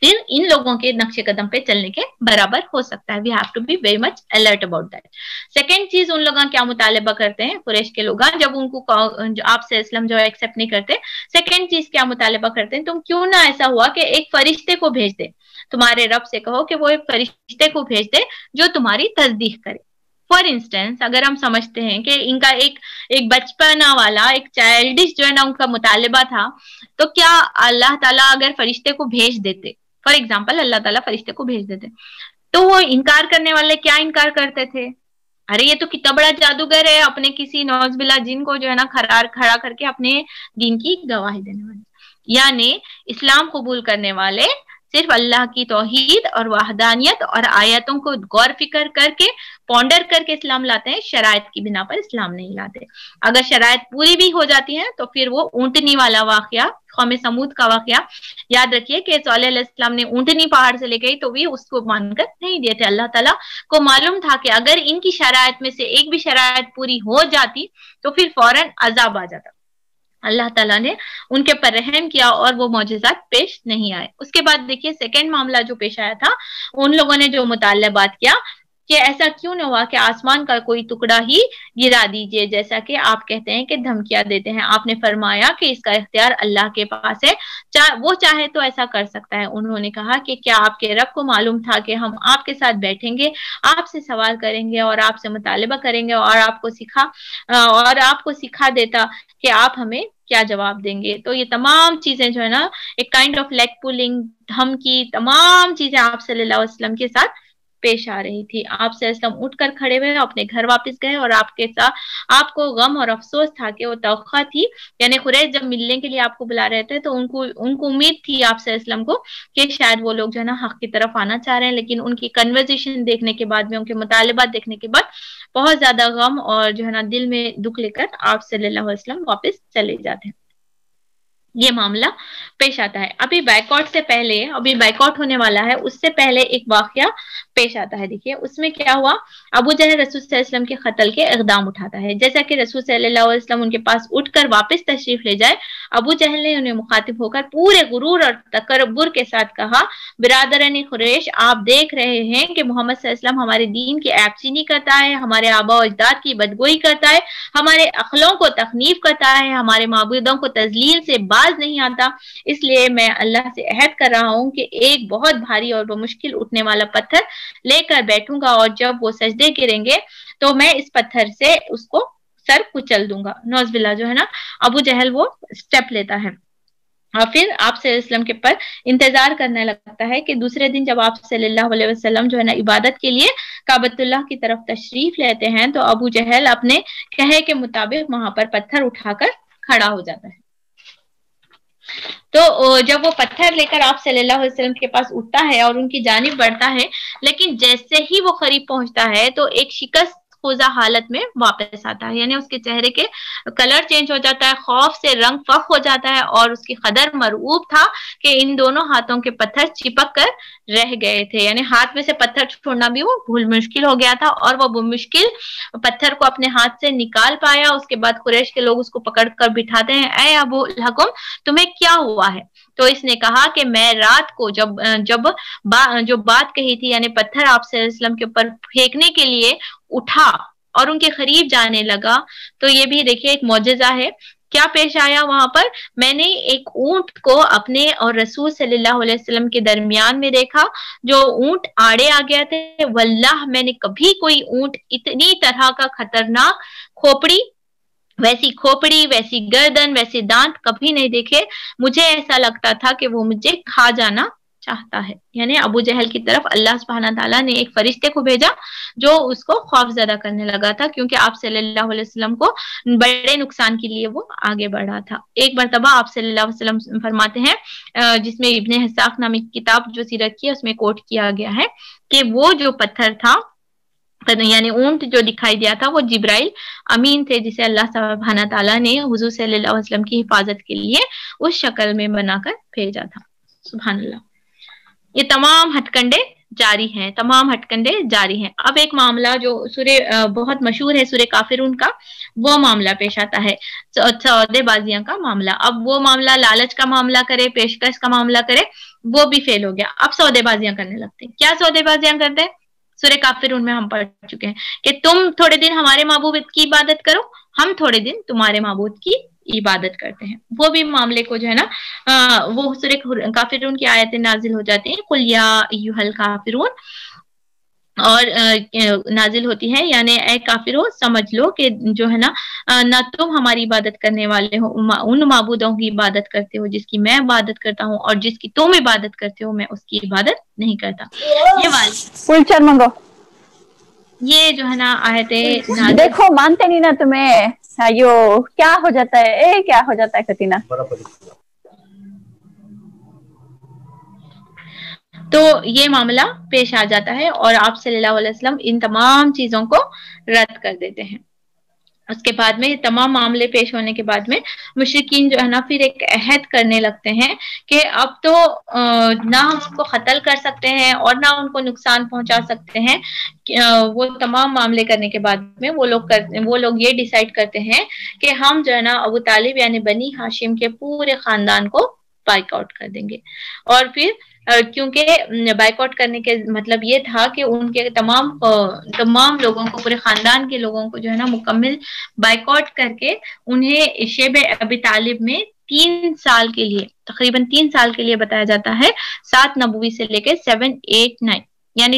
फिर इन लोगों के नक्शे कदम पे चलने के बराबर हो सकता है। We have to be very much alert about that. Second चीज, उन लोग क्या मुतालबा करते हैं, कुरैश के लोग, जब उनको आपसे इस्लाम जो एक्सेप्ट नहीं करते, सेकेंड चीज क्या मुतालबा करते हैं, तुम क्यों ना ऐसा हुआ कि एक फरिश्ते को भेज दे, तुम्हारे रब से कहो कि वो एक फरिश्ते को भेज दे जो तुम्हारी तस्दीक करे। फॉर इंस्टेंस, अगर हम समझते हैं कि इनका एक बचपना वाला, एक चाइल्डिश जो है ना उनका मुतालबा था, तो क्या अल्लाह ताला अगर फरिश्ते को भेज देते, फॉर एग्जाम्पल अल्लाह ताला फरिश्ते को भेज देते, तो वो इनकार करने वाले क्या इनकार करते थे, अरे ये तो कितना बड़ा जादूगर है, अपने किसी नौजबिला जिन को जो है ना खड़ा करके अपने दीन की गवाही देने वाले। यानी इस्लाम कबूल करने वाले सिर्फ अल्लाह की तौहीद और वहदानियत और आयतों को गौर फिक्र करके पॉन्डर करके इस्लाम लाते हैं, शराइत की बिना पर इस्लाम नहीं लाते। अगर शराइत पूरी भी हो जाती है तो फिर वो ऊंटनी वाला वाकया, कौम समूद का वाकया याद रखिए कि सौलह अलैहिस्सलाम ने ऊंटनी पहाड़ से ले गई तो भी उसको मानकर नहीं दिए थे। अल्लाह ताला को मालूम था कि अगर इनकी शराइत में से एक भी शराइत पूरी हो जाती तो फिर फौरन अजाब आ जाता। अल्लाह ताला ने उनके पर रहम किया और वो मौजज़ात पेश नहीं आए। उसके बाद देखिए सेकंड मामला जो पेश आया था, उन लोगों ने जो मुतालबात किया कि ऐसा क्यों न हुआ कि आसमान का कोई टुकड़ा ही गिरा दीजिए, जैसा कि आप कहते हैं कि धमकियां देते हैं। आपने फरमाया कि इसका इख्तियार अल्लाह के पास है, वो चाहे तो ऐसा कर सकता है। उन्होंने कहा कि क्या आपके रब को मालूम था कि हम आपके साथ बैठेंगे, आपसे सवाल करेंगे और आपसे मुतालबा करेंगे और आपको सिखा देता कि आप हमें क्या जवाब देंगे। तो ये तमाम चीजें जो है ना, एक काइंड ऑफ लेग पुलिंग, धमकी, तमाम चीजें आप सल्लल्लाहु अलैहि वसल्लम के साथ पेश आ रही थी। आप सल्लल्लाहु अलैहि वसल्लम उठकर खड़े हुए, अपने घर वापस गए और आपके साथ आपको गम और अफसोस था कि वो तौखा थी, यानी कुरैश जब मिलने के लिए आपको बुला रहे थे तो उनको उम्मीद थी आप सल्लल्लाहु अलैहि वसल्लम को कि शायद वो लोग जो है ना हक की तरफ आना चाह रहे हैं, लेकिन उनकी कन्वर्सेशन देखने के बाद में, उनके मुतालबात देखने के बाद बहुत ज्यादा गम और जो है ना दिल में दुख लेकर आप सल्लल्लाहु अलैहि वसल्लम वापस चले जाते हैं। ये मामला पेश आता है। अभी बैकआउट से पहले, अभी बैकआउट होने वाला है, उससे पहले एक वाकया पेश आता है। देखिए उसमें क्या हुआ, अबू जहल रसूल सल्लल्लाहु अलैहि वसल्लम के कत्ल के इक़दाम उठाता है। जैसा कि रसूल सल्लल्लाहु अलैहि वसल्लम उनके पास उठकर वापस तशरीफ ले जाए, अबू जहल ने उन्हें मुखातिब होकर पूरे गुरूर और तकब्बुर के साथ कहा, बिरादरान कुरैश, आप देख रहे हैं कि मोहम्मद सल्लल्लाहु अलैहि वसल्लम हमारे दीन की ऐबचीनी करता है, हमारे आबा और अजदाद की बदगोई करता है, हमारे अखलों को तखनीफ करता है, हमारे माबूदों को तजलील से नहीं आता। इसलिए मैं अल्लाह से अहद कर रहा हूं कि एक बहुत भारी और मुश्किल उठने वाला पत्थर लेकर बैठूंगा और जब वो सजदे गिरेंगे तो मैं इस पत्थर से उसको सर कुचल दूंगा। नौज़बिल्लाह जो है ना, अबू जहल वो स्टेप लेता है और फिर आप सल्लल्लाहु अलैहि वसल्लम के पर इंतजार करने लगता है कि दूसरे दिन जब आप सल्लल्लाहु अलैहि वसल्लम जो है ना इबादत के लिए काबतुल्लाह की तरफ तशरीफ लेते हैं तो अबू जहल अपने कहे के मुताबिक वहां पर पत्थर उठाकर खड़ा हो जाता है। तो जब वो पत्थर लेकर आप सल्लल्लाहु अलैहि वसल्लम के पास उठता है और उनकी जानिब बढ़ता है, लेकिन जैसे ही वो करीब पहुंचता है तो एक शिकस्त खुजा हालत में वापस आता है, यानी उसके चेहरे के कलर चेंज हो जाता है, खौफ से रंग फख हो जाता है और उसकी कदर मरऊब था कि इन दोनों हाथों के पत्थर चिपक कर रह गए थे, यानी हाथ में से पत्थर छोड़ना भी वो भूल मुश्किल हो गया था और वो मुश्किल पत्थर को अपने हाथ से निकाल पाया। उसके बाद कुरैश के लोग उसको पकड़ कर बिठाते हैं, ऐ अबू लहकुम, तुम्हें क्या हुआ है? तो इसने कहा कि मैं रात को जो बात कही थी, यानी पत्थर आप सल्लल्लाहु अलैहि वसल्लम के ऊपर फेंकने के लिए उठा और उनके करीब जाने लगा। तो ये भी देखिए एक मौजज़ा है। क्या पेश आया वहां पर, मैंने एक ऊंट को अपने और रसूल सल्लल्लाहु अलैहि वसल्लम के दरमियान में देखा, जो ऊंट आड़े आ गया थे। वल्लाह मैंने कभी कोई ऊंट इतनी तरह का खतरनाक वैसी खोपड़ी, वैसी गर्दन, वैसे दांत कभी नहीं देखे। मुझे ऐसा लगता था कि वो मुझे खा जाना चाहता है। यानी अबू जहल की तरफ अल्लाह सुब्हाना ताला ने एक फरिश्ते को भेजा जो उसको खौफजदा करने लगा था, क्योंकि आप सल्लल्लाहु अलैहि वसल्लम को बड़े नुकसान के लिए वो आगे बढ़ा था। एक मरतबा आप सल्लल्लाहु अलैहि वसल्लम फरमाते हैं, जिसमें इब्ने हिसाक नामी किताब जो सीरत की है उसमें कोट किया गया है कि वो जो पत्थर था, यानी ऊंट जो दिखाई दिया था, वो जिब्राइल अमीन थे, जिसे अल्लाह सुब्हाना ताला ने हुजूर सल्लल्लाहु अलैहि वसल्लम की हिफाजत के लिए उस शक्ल में बनाकर भेजा था। सुभान अल्लाह। ये तमाम हथकंडे जारी हैं। अब एक मामला जो सूरे बहुत मशहूर है, सूरे काफिरून का, वो मामला पेश आता है, सौदेबाजियां का मामला। अब वो मामला लालच का मामला करे, पेशकश का मामला करे, वो भी फेल हो गया। अब सौदेबाजियां करने लगते हैं। क्या सौदेबाजियां करते हैं? सूरह काफिरून में हम पढ़ चुके हैं कि तुम थोड़े दिन हमारे माबूद की इबादत करो, हम थोड़े दिन तुम्हारे माबूद की इबादत करते हैं। वो भी मामले को जो है ना वो सूरह काफिरून की आयतें नाजिल हो जाती हैं, कुल या अय्युहल काफिरून, और नाजिल होती है, यानी ऐ काफिरो समझ लो कि जो है ना ना तुम हमारी इबादत करने वाले हो, उन माबूदों की इबादत करते हो जिसकी मैं इबादत करता हूँ, और जिसकी तुम इबादत करते हो मैं उसकी इबादत नहीं करता। ये वाली ये जो है ना आयतें देखो मानते नहीं ना तुम्हें, यो क्या हो जाता है, क्या हो जाता है कतीना। तो ये मामला पेश आ जाता है और आप सल्लल्लाहु अलैहि वसल्लम इन तमाम चीजों को रद्द कर देते हैं। उसके बाद में तमाम मामले पेश होने के बाद में मुशरिकीन जो है ना फिर एक अहद करने लगते हैं कि अब तो ना हम उसको कत्ल कर सकते हैं और ना उनको नुकसान पहुंचा सकते हैं। वो तमाम मामले करने के बाद में वो लोग ये डिसाइड करते हैं कि हम जो है ना अबू तालिब यानी बनी हाशिम के पूरे खानदान को बाइकआउट कर देंगे। और फिर क्योंकि बाइकआउट करने के मतलब ये था कि उनके तमाम लोगों को, पूरे खानदान के लोगों को जो है ना मुकम्मल बाइकआउट करके उन्हें शेब अबी तालिब में 3 साल के लिए, तकरीबन 3 साल के लिए बताया जाता है, 7 नबूवी से लेकर 7, 8, 9 यानी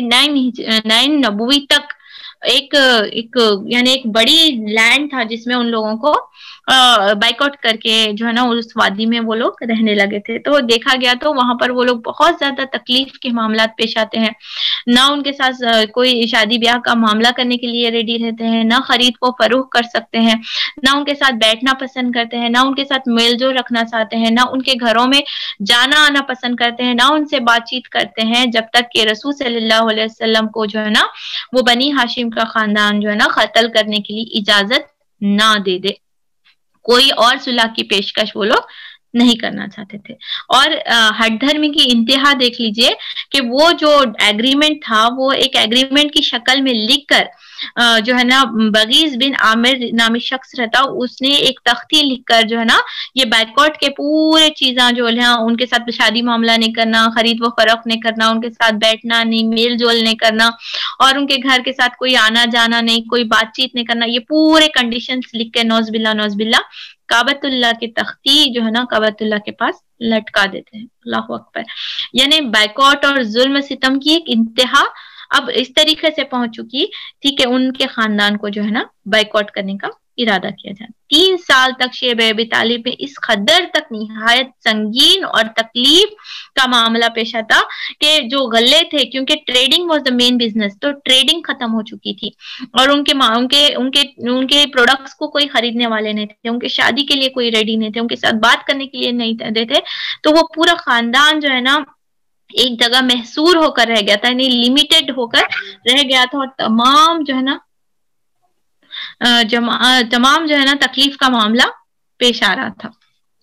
9 नबूवी तक एक यानी एक बड़ी लैंड था जिसमें उन लोगों को बाइकआउट करके जो है ना उस वादी में वो लोग रहने लगे थे। तो देखा गया तो वहां पर वो लोग बहुत ज्यादा तकलीफ के मामला पेश आते हैं, ना उनके साथ कोई शादी ब्याह का मामला करने के लिए रेडी रहते हैं, ना खरीद को फरोख्त कर सकते हैं, ना उनके साथ बैठना पसंद करते हैं, ना उनके साथ मेलजोल रखना चाहते हैं, ना उनके घरों में जाना आना पसंद करते हैं, ना उनसे बातचीत करते हैं, जब तक कि रसूल सल्लल्लाहु अलैहि वसल्लम को जो है ना वो बनी हाशिम का खानदान जो है ना कत्ल करने के लिए इजाजत ना दे दे। कोई और सुलह की पेशकश वो लोग नहीं करना चाहते थे। और हट धर्मी की इंतहा देख लीजिए कि वो जो एग्रीमेंट था वो एक एग्रीमेंट की शक्ल में लिखकर जो है ना बगीज बिन आमिर नामी शख्स रहता, उसने एक तख्ती लिखकर जो है ना ये बाइकआउट के पूरे चीज़ा जो है उनके साथ शादी मामला नहीं करना, खरीद व फरोख्त नहीं करना, उनके साथ बैठना नहीं, मेल जोल नहीं करना, और उनके घर के साथ कोई आना जाना नहीं, कोई बातचीत नहीं करना, ये पूरे कंडीशंस लिख के नौज़बिल्ला काबतुल्लाह की तख्ती जो है ना काबतुल्लाह के पास लटका देते हैं। अल्लाहु अकबर। यानी बाइकआउट और जुल्म सितम की एक इंतहा अब इस तरीके से पहुंच चुकी थी कि उनके खानदान को जो है ना बाइकआउट करने का इरादा किया जाए। 3 साल तक शेब अबी तालिब में इस कदर तक निहायत संगीन और तकलीफ का मामला पेश आता कि जो गले थे, क्योंकि trading was the main business, तो ट्रेडिंग खत्म हो चुकी थी और उनके प्रोडक्ट्स को कोई खरीदने वाले नहीं थे, उनके शादी के लिए कोई रेडी नहीं थे, उनके साथ बात करने के लिए नहीं थे। तो वो पूरा खानदान जो है ना एक जगह महसूर होकर रह गया था, यानी लिमिटेड होकर रह गया था, और तमाम जो है ना तमाम जो है ना तकलीफ का मामला पेश आ रहा था।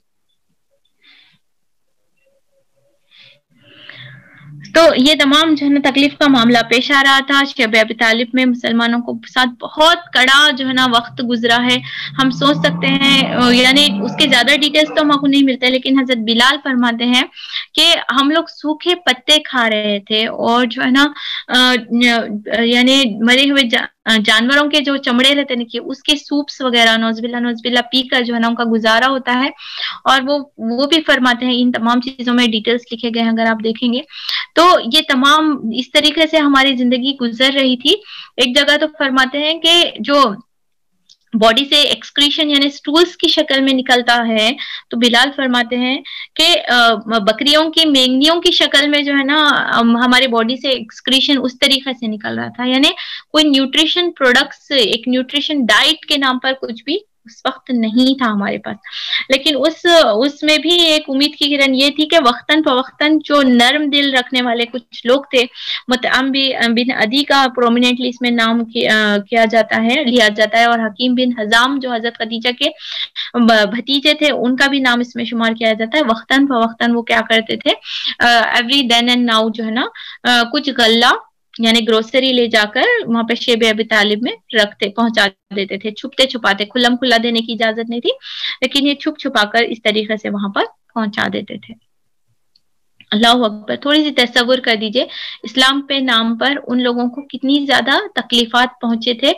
तो ये तमाम जो है ना तकलीफ का मामला पेश आ रहा था। शेब अबी तालिब में मुसलमानों को साथ बहुत कड़ा जो है ना वक्त गुजरा है। हम सोच सकते हैं, यानी उसके ज्यादा डिटेल्स तो हमको नहीं मिलते, लेकिन हजरत बिलाल फरमाते हैं कि हम लोग सूखे पत्ते खा रहे थे और जो है ना यानी मरे हुए जानवरों के जो चमड़े रहते हैं उसके सूप्स वगैरह नौज़बिल्ला पीकर जो है ना उनका गुजारा होता है। और वो भी फरमाते हैं, इन तमाम चीजों में डिटेल्स लिखे गए हैं अगर आप देखेंगे तो ये तमाम इस तरीके से हमारी जिंदगी गुजर रही थी। एक जगह तो फरमाते हैं कि जो बॉडी से एक्सक्रीशन यानी स्टूल्स की शक्ल में निकलता है, तो बिलाल फरमाते हैं कि बकरियों की मेंगनियों की शक्ल में जो है ना हमारे बॉडी से एक्सक्रीशन उस तरीके से निकल रहा था। यानी कोई न्यूट्रिशन प्रोडक्ट्स, एक न्यूट्रिशन डाइट के नाम पर कुछ भी उस वक्त नहीं था हमारे पास। लेकिन उसमें भी एक उम्मीद की किरण ये थी कि वक्तन फवक्तन जो नर्म दिल रखने वाले कुछ लोग थे, मुतअम बिन अदी का प्रोमिनेंटली इसमें नाम लिया जाता है, और हकीम बिन हजाम जो हजरत खदीजा के भतीजे थे उनका भी नाम इसमें शुमार किया जाता है। वक्तन फवक्तन वो क्या करते थे, एवरी देन एंड नाउ जो है ना कुछ गल्ला यानी ग्रोसरी ले जाकर वहां पे शेब अबी तालिब में पहुंचा देते थे, छुपते छुपाते। खुल्लम खुल्ला देने की इजाजत नहीं थी, लेकिन ये छुप छुपा कर इस तरीके से वहां पर पहुंचा देते थे। اللہ اکبر. تھوڑی سی تصور کر دیجئے اسلام پہ نام پر ان لوگوں کو کتنی زیادہ تکلیفات پہنچے تھے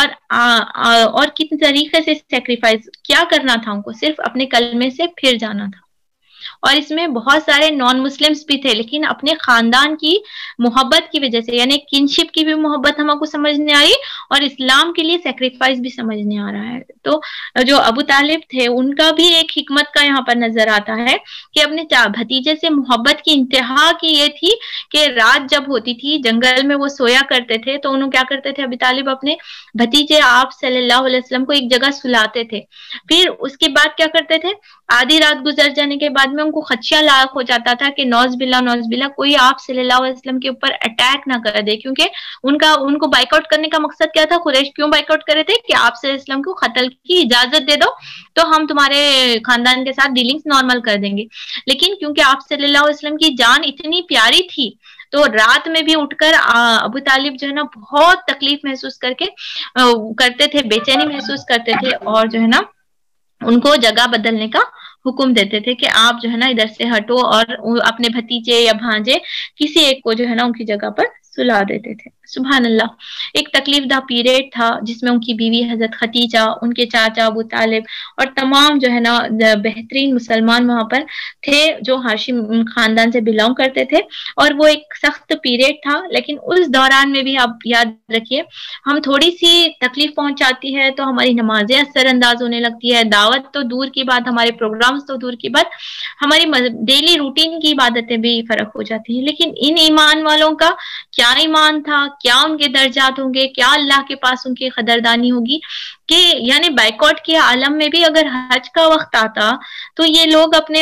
اور کتنے طریقے سے سیکریفائز کیا کرنا تھا ان کو, صرف اپنے کلمے سے پھر جانا تھا. اور اس میں بہت سارے نان مسلمس بھی تھے, لیکن اپنے خاندان کی محبت کی وجہ سے, یعنی کنشپ کی بھی محبت ہم کو سمجھنے آئی اور اسلام کے لیے سیکریفائس بھی سمجھنے آ رہا ہے. تو جو ابو طالب تھے ان کا بھی ایک حکمت کا یہاں پر نظر آتا ہے کہ اپنے بھتیجے سے محبت کی انتہا کی یہ تھی کہ رات جب ہوتی تھی جنگل میں وہ سویا کرتے تھے تو انہوں کیا کرتے تھے, ابو طالب اپنے بھتیجے آپ صلی اللہ علیہ وسلم کو ایک جگہ سلاتے تھے. پھر اس کے بعد کیا کرتے تھے, آدھی رات گزر جانے کے بعد میں ان کو خدشہ لاحق ہو جاتا تھا کہ نوز باللہ کوئی آپ صلی اللہ علیہ وسلم کے اوپر اٹیک نہ کر دے, کیونکہ ان کو بائک آؤٹ کرنے کا مقصد کیا تھا, قریش کیوں بائک آؤٹ کرے تھے کہ آپ صلی اللہ علیہ وسلم کو قتل کی اجازت دے دو تو ہم تمہارے خاندان کے ساتھ ڈیلنگز نارمل کر دیں گے. لیکن کیونکہ آپ صلی اللہ علیہ وسلم کی جان اتنی پیاری تھی تو رات میں بھی اٹھ کر ابو طالب جو ہے نا بہت تکلیف محسوس کرتے تھے, بے چینی محسوس کرتے تھے, اور جو ہے نا ان کو جگہ بدلنے کا حکم دیتے تھے کہ آپ جو ہے نا ادھر سے ہٹو, اور اپنے بھتیجے یا بھانجے کسی ایک کو جو ہے نا ان کی جگہ پر سلا دیتے تھے. سبحان اللہ. ایک تکلیف دہ پیریڈ تھا جس میں ان کی بیوی حضرت خدیجہ, ان کے چاچا ابو طالب اور تمام جو ہے نا بہترین مسلمان وہاں پر تھے جو ہاشم خاندان سے بلونگ کرتے تھے, اور وہ ایک سخت پیریڈ تھا. لیکن اس دوران میں بھی آپ یاد رکھیے ہم تھوڑی سی تکلیف پہنچاتی ہے تو ہماری نمازیں اثر انداز ہونے لگتی ہے, دعوت تو دور کی بات, ہمارے پروگرامز تو دور کی بات, ہماری ڈیلی روٹین کی عبادتیں بھی فرق ہو جاتی ہیں. لیکن ان ایمان والوں کا کیا ایمان تھا, کیا ان کے درجات ہوں گے, کیا اللہ کے پاس ان کی قدردانی ہوگی کہ یعنی بائیکاٹ کے عالم میں بھی اگر حج کا وقت آتا تو یہ لوگ اپنے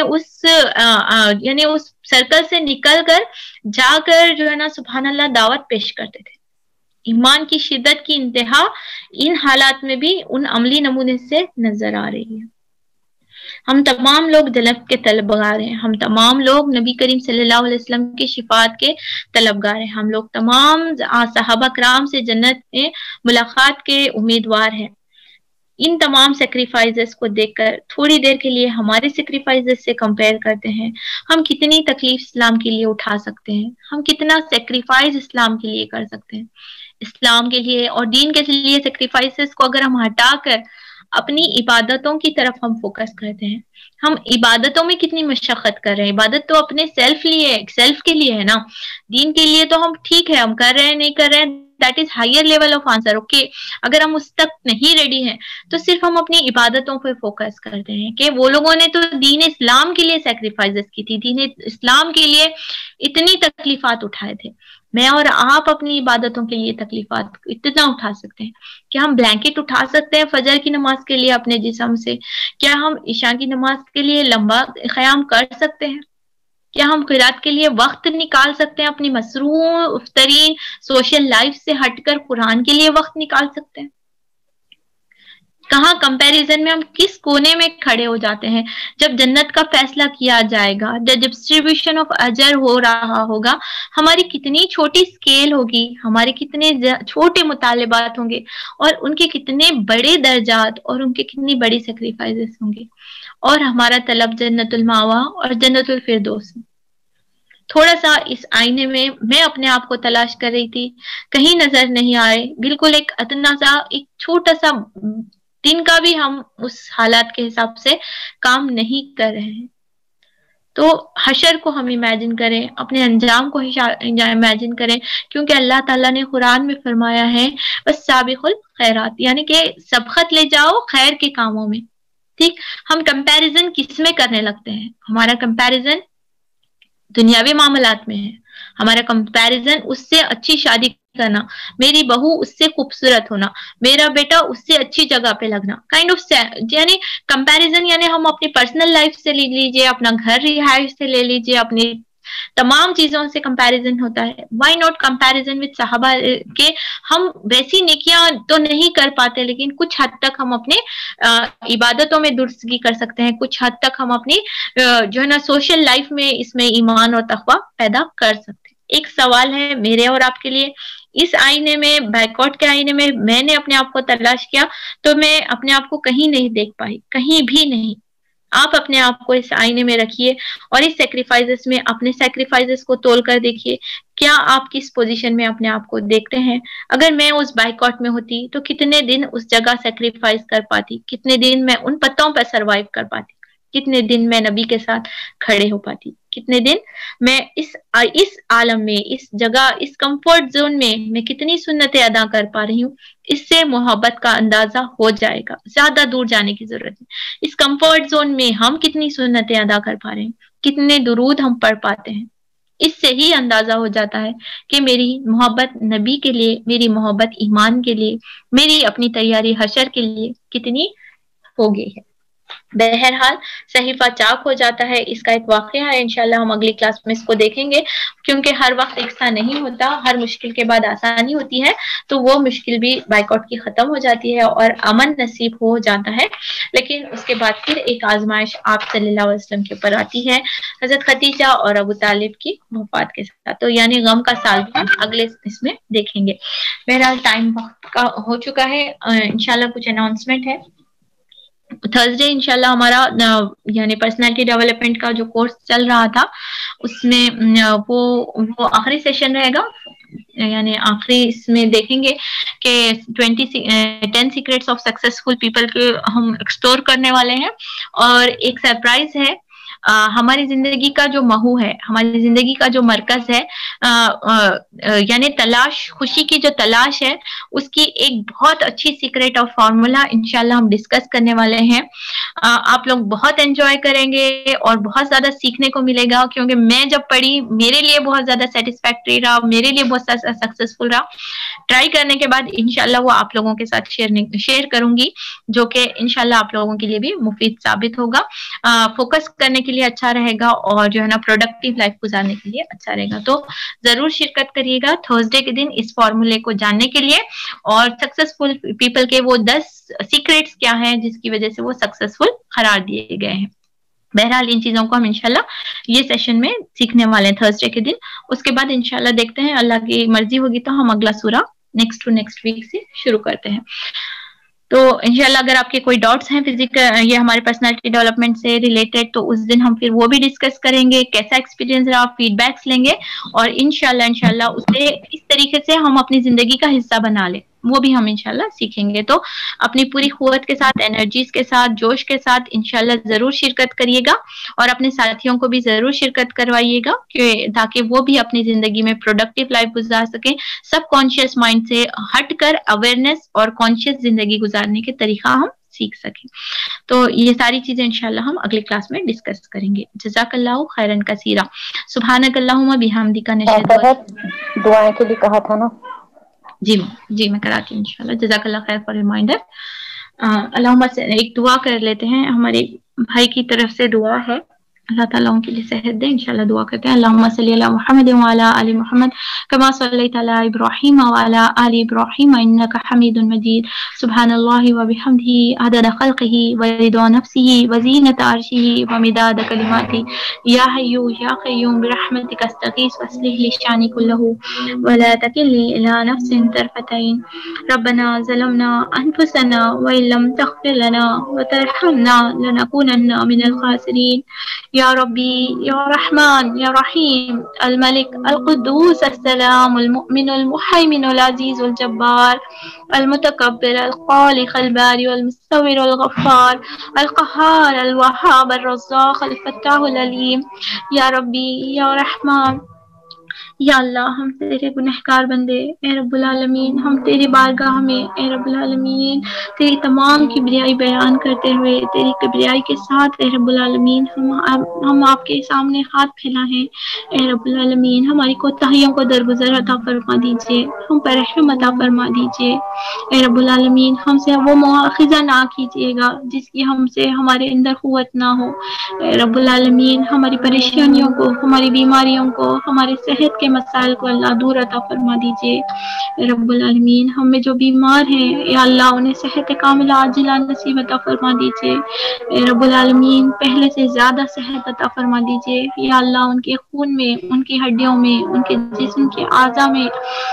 یعنی اس سرکل سے نکل کر جا کر جو ہے نا سبحان اللہ دعوت پیش کرتے تھے. ایمان کی شدت کی انتہا ان حالات میں بھی ان عملی نمونے سے نظر آ رہی ہے. ہم تمام لوگ جنت کے طلبگار ہیں, ہم تمام لوگ نبی کریم صلی اللہ علیہ وسلم کی شفاعت کے طلبگار ہیں, ہم لوگ تمام صحابہ کرام سے جنت میں ملاقات کے امیدوار ہیں. ان تمام سیکریفائزز کو دیکھ کر تھوڑی دیر کے لیے ہمارے سیکریفائزز سے کمپیئر کرتے ہیں, ہم کتنی تکلیف اسلام کے لیے اٹھا سکتے ہیں, ہم کتنا سیکریفائز اسلام کے لیے کر سکتے ہیں. اسلام کے لیے اور دین کے لیے سیکریفائسز کو اگر ہم ہٹا کر اپنی عبادتوں کی طرف ہم فوکس کرتے ہیں, ہم عبادتوں میں کتنی مشقت کر رہے ہیں. عبادت تو اپنے سیلف کے لیے ہے نا, دین کے لیے تو ہم ٹھیک ہے ہم کر رہے ہیں نہیں کر رہے ہیں, that is higher level of answer. Okay, اگر ہم اس تک نہیں ریڈی ہیں تو صرف ہم اپنی عبادتوں پہ فوکس کرتے ہیں کہ وہ لوگوں نے تو دین اسلام کے لیے سیکریفائسز کی تھی, دین اسلام کے لیے اتنی تکلیفات اٹھائے تھے. میں اور آپ اپنی عبادتوں کے لیے تکلیفات اتنا اٹھا سکتے ہیں. کیا ہم بلینکٹ اٹھا سکتے ہیں فجر کی نماز کے لیے اپنے جسم سے؟ کیا ہم عشاء کی نماز کے لیے لمبا قیام کر سکتے ہیں؟ کیا ہم قرات کے لیے وقت نکال سکتے ہیں اپنی مصروف ترین سوشل لائف سے ہٹ کر قرآن کے لیے وقت نکال سکتے ہیں؟ کہاں کمپیریزن میں ہم کس کونے میں کھڑے ہو جاتے ہیں جب جنت کا فیصلہ کیا جائے گا, جب ڈسٹریبیوشن آف اجر ہو رہا ہوگا, ہماری کتنی چھوٹی سکیل ہوگی, ہمارے کتنے چھوٹے مطالبات ہوں گے, اور ان کے کتنے بڑے درجات اور ان کے کتنی بڑی سیکریفائسز ہوں گے, اور ہمارا طلب جنت الماوا اور جنت الفردوس. تھوڑا سا اس آئینے میں اپنے آپ کو تلاش کر رہی تھی, کہیں نظر نہیں آئے, بالکل ایک اتنا سا ایک چھوٹا سا دن کا بھی ہم اس حالات کے حساب سے کام نہیں کر رہے ہیں. تو حشر کو ہم امیجن کریں, اپنے انجام کو امیجن کریں, کیونکہ اللہ تعالیٰ نے قرآن میں فرمایا ہے بس سابق الخیرات, یعنی کہ سبقت لے جاؤ خیر کے کاموں میں. ٹھیک, ہم کمپیریزن کس میں کرنے لگتے ہیں؟ ہمارا کمپیریزن دنیاوی معاملات میں ہے, ہمارا کمپیریزن اس سے اچھی شادی کرنا, میری بہو اس سے خوبصورت ہونا, میرا بیٹا اس سے اچھی جگہ پہ لگنا, کائنڈ آف یعنی کمپیریزن, یعنی ہم اپنی پرسنل لائف سے لے لیجیے, اپنا گھر رہائش سے لے لیجیے, اپنی تمام چیزوں سے کمپیریزن ہوتا ہے. وائی ناٹ کمپیریزن وتھ صحابہ کے؟ ہم ویسی نیکیاں تو نہیں کر پاتے لیکن کچھ حد تک ہم اپنے عبادتوں میں درستگی کر سکتے ہیں, کچھ حد تک ہم اپنی جو ہے نا سوشل لائف میں اس میں ایمان اور تقویٰ پیدا کر سکتے ہیں. ایک سوال ہے میرے اور آپ کے لیے, اس آئینے میں, بائیکاٹ کے آئینے میں نے اپنے آپ کو تلاش کیا تو میں اپنے آپ کو کہیں نہیں دیکھ پائی, کہیں بھی نہیں. آپ اپنے آپ کو اس آئینے میں رکھیے اور اس سیکریفائزز میں اپنے سیکریفائزز کو تول کر دیکھیے، کیا آپ کس پوزیشن میں اپنے آپ کو دیکھتے ہیں؟ اگر میں اس بائیکاٹ میں ہوتی تو کتنے دن اس جگہ سیکریفائز کر پاتی، کتنے دن میں ان پتوں پر سروائیو کر پاتی، کتنے دن میں نبی کے ساتھ کھڑے ہو پاتی، کتنے دن میں اس عالم میں، اس جگہ، اس کمفرٹ زون میں کتنی سنتیں ادا کر پا رہی ہوں۔ اس سے محبت کا اندازہ ہو جائے گا، زیادہ دور جانے کی ضرورت نہیں۔ اس کمفرٹ زون میں ہم کتنی سنتیں ادا کر پا رہے ہیں، کتنے درود ہم پڑھ پاتے ہیں، اس سے ہی اندازہ ہو جاتا ہے کہ میری محبت نبی کے لیے، میری محبت ایمان کے لیے، میری اپنی تیاری حشر کے لیے کتنی ہو گئی ہے۔ بہرحال صحیفہ چاک ہو جاتا ہے، اس کا ایک واقعہ ہے، انشاءاللہ ہم اگلی کلاس میں اس کو دیکھیں گے، کیونکہ ہر وقت یکساں نہیں ہوتا، ہر مشکل کے بعد آسانی ہوتی ہے، تو وہ مشکل بھی بائیکاٹ کی ختم ہو جاتی ہے اور امن نصیب ہو جاتا ہے، لیکن اس کے بعد پھر ایک آزمائش آپ صلی اللہ علیہ وسلم کے اوپر آتی ہے، حضرت خدیجہ اور ابو طالب کی وفات کے ساتھ، تو یعنی غم کا سال بھی ہم اگلے اس میں دیکھیں گے۔ بہرحال ٹائم وقت کا ہو چکا ہے، انشاءاللہ کچھ اناؤنسمنٹ ہے۔ تھرسڈے انشاءاللہ ہمارا یعنی پرسنالٹی ڈیولپمنٹ کا جو کورس چل رہا تھا، اس میں وہ آخری سیشن رہے گا، یعنی آخری اس میں دیکھیں گے کہ 10 سیکریٹس آف سکسیسفل پیپل کے ہم ایکسپلور کرنے والے ہیں، اور ایک سرپرائز ہے، ہماری زندگی کا جو محو ہے، ہماری زندگی کا جو مرکز ہے، یعنی تلاش، خوشی کی جو تلاش ہے، اس کی ایک بہت اچھی سیکریٹ اور فارمولا انشاءاللہ ہم ڈسکس کرنے والے ہیں۔ آپ لوگ بہت انجوائے کریں گے اور بہت زیادہ سیکھنے کو ملے گا، کیونکہ میں جب پڑھی میرے لیے بہت زیادہ سیٹسفیکٹری رہا، میرے لیے بہت زیادہ سکسیسفل رہا۔ ٹرائی کرنے کے بعد انشاءاللہ وہ آپ لوگوں کے ساتھ شیئر کروں گی، جو کہ انشاءاللہ آپ لوگوں کے لیے بھی مفید ثابت ہوگا، فوکس کرنے کے لیے اچھا رہے گا، اور جو ہے نا پروڈکٹیو لائف گزارنے کے لیے اچھا رہے گا۔ تو ضرور شرکت کریے گا تھرسڈے کے دن اس فارمولے کو جاننے کے لیے، اور سکسیسفل پیپل کے وہ 10 سیکریٹس کیا ہیں جس کی وجہ سے وہ سکسیسفل قرار دیے گئے ہیں۔ بہرحال ان چیزوں کو ہم انشاءاللہ یہ سیشن میں سیکھنے والے ہیں تھرسڈے کے دن۔ اس کے بعد انشاءاللہ دیکھتے ہیں، اللہ کی مرضی ہوگی تو ہم اگلا سورہ نیکسٹ ویک سے شروع کرتے ہیں۔ تو انشاءاللہ اگر آپ کے کوئی ڈاؤٹس ہیں یہ ہمارے پرسنالٹی ڈیولپمنٹ سے ریلیٹڈ، تو اس دن ہم پھر وہ بھی ڈسکس کریں گے، کیسا ایکسپیرینس رہا، فیڈ بیکس لیں گے، اور انشاءاللہ اسے اس طریقے سے ہم اپنی زندگی کا حصہ بنا لیں، وہ بھی ہم انشاءاللہ سیکھیں گے۔ تو اپنی پوری قوت کے ساتھ، انرجیز کے ساتھ، جوش کے ساتھ انشاءاللہ ضرور شرکت کریے گا، اور اپنے ساتھیوں کو بھی ضرور شرکت کروائیے گا، تاکہ وہ بھی اپنی زندگی میں پروڈکٹیو لائف گزار سکیں، سب کانشیس مائنڈ سے ہٹ کر اویئرنیس اور کانشیس زندگی گزارنے کے طریقہ ہم سیکھ سکیں۔ تو یہ ساری چیزیں انشاءاللہ ہم اگلی کلاس میں ڈسکس کریں گے۔ جزاک اللہ خیرن کثیرا، سبحانک اللہم بحمدک نشہد۔ دعائیں کے لیے کہا تھا نا؟ جی میں کراتی ہوں انشاءاللہ۔ جزاک اللہ خیر فار ریمائنڈر۔ اللہم سے ایک دعا کر لیتے ہیں، ہمارے بھائی کی طرف سے دعا ہے، اللہ تعالیٰ ان کے لیے صحت دے، انشاءاللہ دعا کرتے ہیں۔ اللہم صلی علی محمد وعلی آل محمد کما صلیت علی ابراہیم وعلی آل ابراہیم انک حمید مجید، سبحان اللہ وبحمدہ عدد خلقہ ورضا نفسہ وزینۃ عرشہ ومداد کلماتہ، یا حی یا قیوم برحمتک استغیث واصلح لی شأنی کلہ ولا تکلنی الی نفس طرفۃ عین، ربنا ظلمنا انفسنا وان لم تغفر لنا وترحمنا لنکونن من الخاسرین، یا ربی یا رحمان یا رحیم، الملک القدوس السلام المؤمن المحیمن العزیز الجبار المتکبر الخالق الباری المصور الغفار القہار الوہاب الرزاق الفتاح العلیم، یا ربی یا رحمان، یا اللہ ہم تیرے گنہگار بندے، اے رب العالمین ہم تیری بارگاہ میں، اے رب العالمین تیری تمام کبریائی بیان کرتے ہوئے، تیری کبریائی کے ساتھ اے رب العالمین ہم آپ کے سامنے ہاتھ پھیلا ہیں، اے رب العالمین ہماری کوتاہیوں کو درگزر عطا فرما دیجیے، ہم پر رحم عطا فرما دیجیے، اے رب العالمین ہم سے وہ مواخذہ نہ کیجیے گا جس کی ہم سے ہمارے اندر قوت نہ ہو، اے رب العالمین ہماری پریشانیوں کو، ہماری بیماریوں کو، ہمارے صحت کے مسائل کو اللہ دور عطا فرما دیجیے، اے رب العالمین ہم میں جو بیمار ہیں یا اللہ انہیں صحت کاملہ عاجلہ نصیب عطا فرما دیجیے، اے رب العالمین پہلے سے زیادہ صحت عطا فرما دیجیے، یا اللہ ان کے خون میں، ان کی ہڈیوں میں، ان کے جسم کے اعضاء میں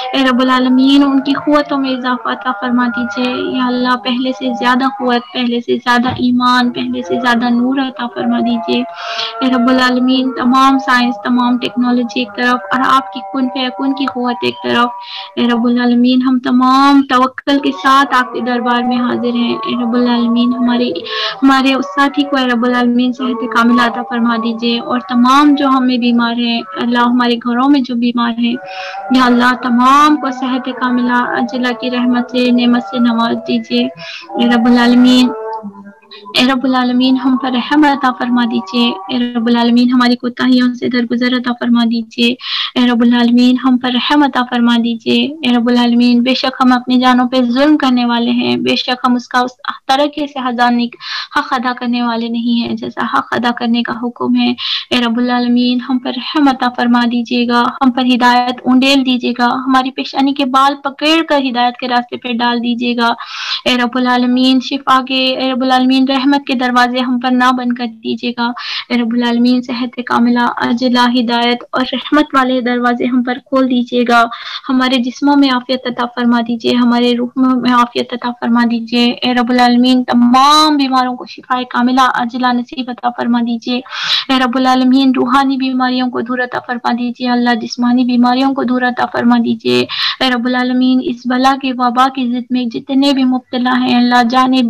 اے رب العالمین ان کی قوتوں میں اضافہ عطا فرما دیجیے یا اللہ، پہلے سے زیادہ قوت، پہلے سے زیادہ ایمان، پہلے سے زیادہ نور عطا فرما دیجیے اے رب العالمین۔ تمام سائنس، تمام ٹیکنالوجی ایک طرف اور آپ کی کن فیکن کی قوت ایک طرف اے رب العالمین، ہم تمام توکل کے ساتھ آپ کے دربار میں حاضر ہیں اے رب العالمین۔ ہمارے اس ساتھی کو اے رب العالمین صحت کاملہ عطا فرما دیجیے، اور تمام جو ہمیں بیمار ہیں اللہ، ہمارے گھروں میں جو بیمار ہیں یا اللہ، تمام کو صحت کاملہ عاجلہ کی رحمت سے، نعمت سے نواز دیجیے اے رب العالمین۔ اے رب العالمین ہم پر رحم عطا فرما دیجیے اے رب العالمین، ہماری کوتاہیوں سے درگزر عطا فرما دیجیے اے رب العالمین، ہم پر رحم عطا فرما دیجیے اے رب العالمین۔ بے شک ہم اپنی جانوں پہ ظلم کرنے والے ہیں، بے شک ہم اس طریقے سے حق ادا کرنے والے نہیں ہیں جیسا حق ادا کرنے کا حکم ہے اے رب العالمین۔ ہم پر رحم عطا فرما دیجیے گا، ہم پر ہدایت اونڈیل دیجیے گا، ہماری پیشانی کے بال پکڑ کر ہدایت کے راستے پہ ڈال دیجیے گا اے رب العالمین۔ شفا کے اے رب العالمین رحمت کے دروازے ہم پر نہ بند کر دیجیے گا اے رب العالمین۔ صحت کاملہ، عاجلہ، ہدایت اور رحمت والے دروازے ہم پر کھول دیجیے گا، ہمارے جسموں میں عافیت عطا فرما دیجیے، ہمارے روحوں میں عافیت عطا فرما دیجیے اے رب العالمین۔ تمام بیماروں کو شفا کاملہ عاجلہ نصیب عطا فرما دیجیے اے رب العالمین۔ روحانی بیماریوں کو دور عطا فرما دیجیے اللہ، جسمانی بیماریوں کو دور عطا فرما دیجیے اے رب العالمین۔ اس بلا کے وبا کی ضد میں جتنے بھی مبتلا ہیں اللہ،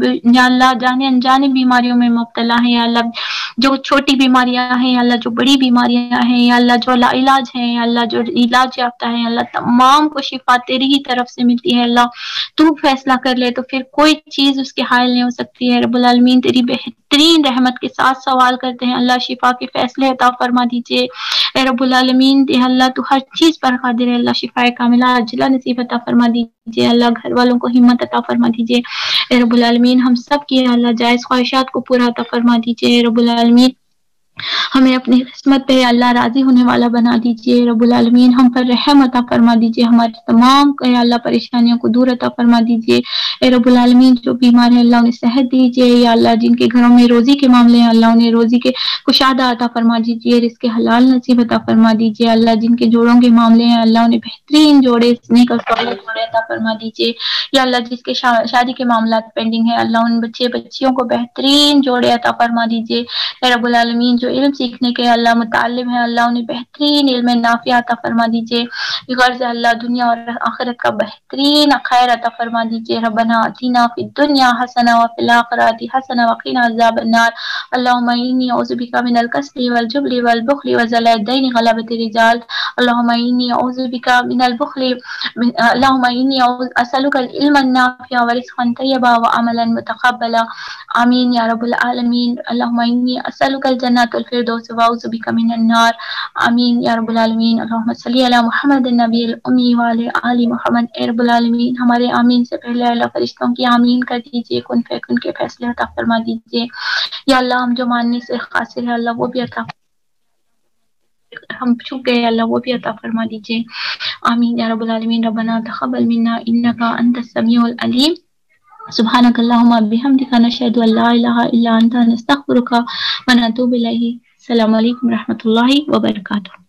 جانے انجانے بیماریوں میں مبتلا ہیں یا اللہ، جو چھوٹی بیماریاں ہیں یا اللہ، جو بڑی بیماریاں ہیں یا اللہ، جو لا علاج ہیں یا اللہ، جو علاج یافتہ ہیں اللہ، تمام کو شفا تیری ہی طرف سے ملتی ہے اللہ۔ تو فیصلہ کر لے تو پھر کوئی چیز اس کے حائل نہیں ہو سکتی ہے رب العالمین۔ تیری بہترین رحمت کے ساتھ سوال کرتے ہیں اللہ، شفا کے فیصلے عطا فرما دیجیے اے رب العالمین۔ اللہ تو ہر چیز پر قادر ہے اللہ، شفا کاملہ عاجلہ نصیب عطا فرما دیجیے اللہ، گھر والوں کو ہمت عطا فرما دیجیے اے رب العالمین۔ ہم سب کی اللہ جائز خواہشات کو پورا عطا فرما دیجیے اے رب العالمین۔ ہمیں اپنی قسمت پہ اللہ راضی ہونے والا بنا دیجیے رب العالمین۔ ہم پر رحم عطا فرما دیجیے، ہماری تمام اللہ پریشانیوں کو دور عطا فرما دیجیے اے رب العالمین۔ جو بیمار ہیں اللہ انہیں صحت دیجیے یا اللہ، جن کے گھروں میں روزی کے معاملے ہیں اللہ انہیں روزی کے کشادہ عطا فرما دیجیے، رزق حلال نصیب عطا فرما دیجیے اللہ، جن کے جوڑوں کے معاملے ہیں اللہ انہیں بہترین جوڑے نیک اور صالح جوڑے عطا فرما دیجیے یا اللہ، جس کے شادی کے معاملات پینڈنگ ہے اللہ، ان بچیوں کو بہترین جوڑے عطا فرما دیجیے اے رب العالمین۔ جو علم سیکھنے کے اللہ متعلم ہے اللہ انہیں بہترین علم نافع عطا فرما دیجیے، غرض اللہ دنیا اور آخرت کا بہترین خیر عطا فرما دیجیے۔ ربنا آتنا فی الدنیا حسنہ وفی الآخرۃ حسنہ وقنا عذاب النار۔ اللہم انی اعوذ بک من الکسل والجبن والبخل وزلع الدین غلبۃ الرجال۔ اللہم انی اعوذ بک من البخل، اللہم انی اسألک العلم النافع ورزقا طیبا وعملا متقبلا، آمین یا رب العالمین۔ اللہم انی اسألک الجنۃ الفردوس واعوذ بک من النار، آمین یا رب العالمین۔ اللہم صلی علی محمد النبی الامی وعلی آل محمد۔ اے رب العالمین ہمارے آمین سے پہلے اللہ فرشتوں کی آمین کر دیجیے، کن فیکن کے فیصلے عطا فرما دیجیے یا اللہ، ہم جو ماننے سے قاصر ہے اللہ وہ بھی عطا، ہم چھپ گئے اللہ وہ بھی عطا فرما دیجیے، آمین یا رب العالمین۔ ربنا تقبل منا انک انت السمیع العلیم، سبحانک اللہم بحمدک نشہد ان لا الہ الا انت نستغفرک ونتوب الیک۔ السلام علیکم ورحمۃ اللہ وبرکاتہ۔